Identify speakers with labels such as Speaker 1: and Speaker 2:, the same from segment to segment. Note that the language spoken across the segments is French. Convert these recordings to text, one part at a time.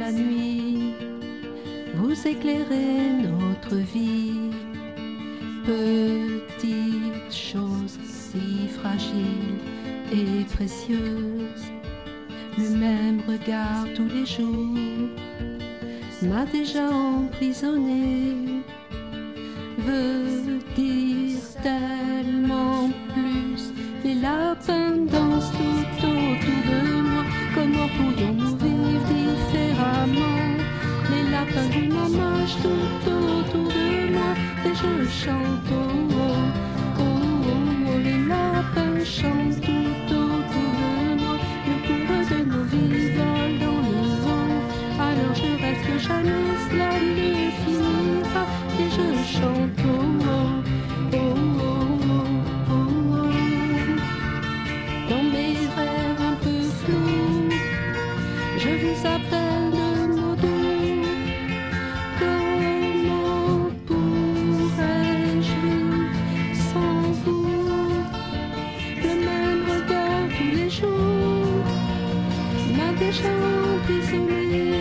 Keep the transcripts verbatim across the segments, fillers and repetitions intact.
Speaker 1: la nuit, vous éclairez notre vie. Petite chose si fragile et précieuse, le même regard tous les jours m'a déjà emprisonné. Veut dire tellement plus. Les lapins dansent tout autour de moi. Comment pourrions-nous vivre différemment? Les lapins du mamage tout autour de moi. Et je chante, oh oh, oh oh, oh. Les lapins chantent tout autour de moi. Le cours de nos vies vole dans le vent. Alors je reste jalouse, la nuit finira. Et je chante, oh oh, oh oh, oh oh, oh. Dans mes rêves un peu flous, je vous appelle de mots doux. Comment pourrais-je vivre sans vous? Le même regard tous les jours m'a déjà emprisonné.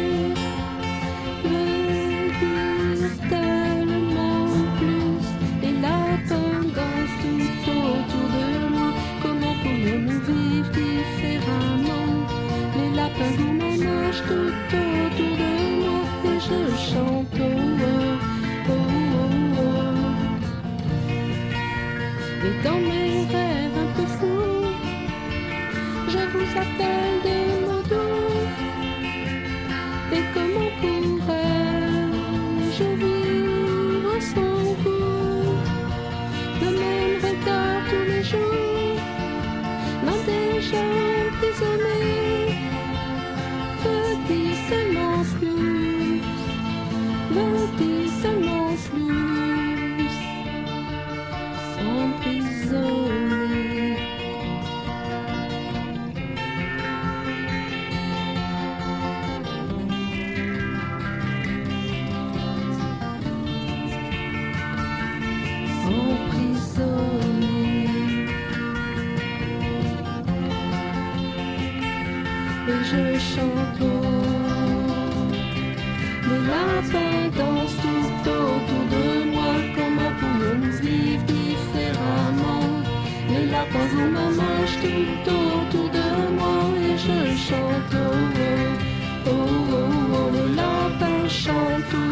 Speaker 1: Veut dire tellement plus. Les lapins dansent tout autour de moi. Comment pourrions-nous vivre différemment? Les lapins vous ménagent tout autour de moi. Et je chante, oh oh, oh oh, oh. Et dans mes rêves un peu fous, je vous appelle des mots doux. Et comment pourrais-je vivre sans vous? Le même regard tous les jours m'a déjà emprisonné. Veut dire tellement plus, veut dire tellement plus. Emprisonné. Emprisonné. Et je chante, oh, les lapins dansent tout autour de moi. Comment pourrions-nous vivre différemment? Les lapins vous mamagent tout autour de moi. Et je chante, oh, oh, oh, oh, oh. Les lapins chantent tout